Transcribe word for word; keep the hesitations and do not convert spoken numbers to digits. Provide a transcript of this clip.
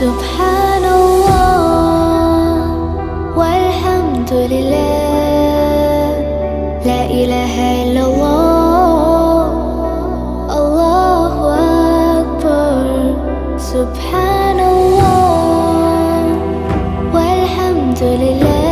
سبحان الله والحمد لله، لا إله إلا الله، الله أكبر. سبحان